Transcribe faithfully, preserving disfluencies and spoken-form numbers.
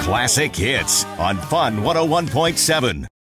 classic hits on Fun one oh one point seven.